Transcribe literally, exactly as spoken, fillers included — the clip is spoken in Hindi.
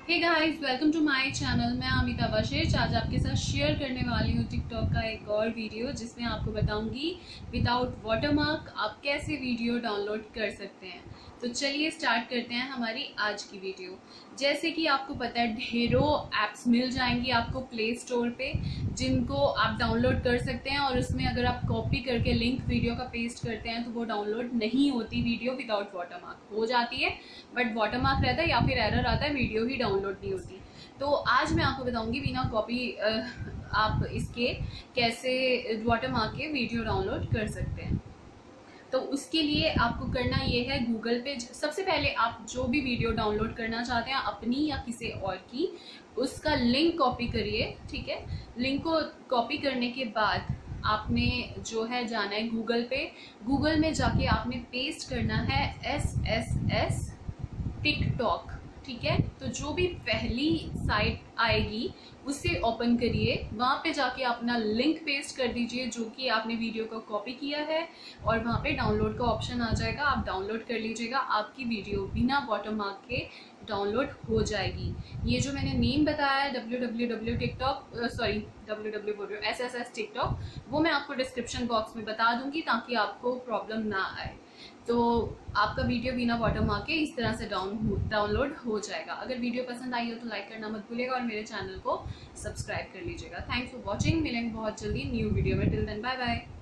Hey guys, welcome to my channel. मैं अमिता बशीर आज आपके साथ शेयर करने वाली हूँ टिकटॉक का एक और वीडियो, जिसमें आपको बताऊंगी विदाउट वाटरमार्क आप कैसे वीडियो डाउनलोड कर सकते हैं। तो चलिए स्टार्ट करते हैं हमारी आज की वीडियो। जैसे कि आपको पता है, ढेरों एप्स मिल जाएंगी आपको प्ले स्टोर पे, जिनको आप डाउनलोड कर सकते हैं। और उसमें अगर आप कॉपी करके लिंक वीडियो का पेस्ट करते हैं तो वो डाउनलोड नहीं होती वीडियो विदाउट वाटरमार्क। हो जाती है बट वाटरमार्क रहता है या फिर एरर आता है, वीडियो ही डाउनलोड नहीं होती। तो आज मैं आपको बताऊंगी बिना कॉपी आप इसके कैसे वाटरमार्क के वीडियो डाउनलोड कर सकते हैं। तो उसके लिए आपको करना ये है, गूगल पे सबसे पहले आप जो भी वीडियो डाउनलोड करना चाहते हैं अपनी या किसी और की, उसका लिंक कॉपी करिए। ठीक है, लिंक को कॉपी करने के बाद आपने जो है जाना है गूगल पे। गूगल में जाके आपने पेस्ट करना है एस एस एस टिकटॉक। ठीक है, तो जो भी पहली साइट आएगी उसे ओपन करिए, वहां पे जाके अपना लिंक पेस्ट कर दीजिए जो कि आपने वीडियो को कॉपी किया है, और वहां पे डाउनलोड का ऑप्शन आ जाएगा, आप डाउनलोड कर लीजिएगा। आपकी वीडियो बिना वाटरमार्क के डाउनलोड हो जाएगी। ये जो मैंने नेम बताया है W W W TikTok sorry W W बोल रही हूँ एस एस एस टिकटॉक, वो मैं आपको डिस्क्रिप्शन बॉक्स में बता दूंगी ताकि आपको प्रॉब्लम ना आए। तो आपका वीडियो बिना वाटरमार्क के इस तरह से डाउन डाउनलोड हो जाएगा। अगर वीडियो पसंद आई हो तो लाइक करना मत भूलिएगा और मेरे चैनल को सब्सक्राइब कर लीजिएगा। Thanks for watching. मिलेंगे बहुत जल्दी न्यू वीडियो में। Till then bye bye.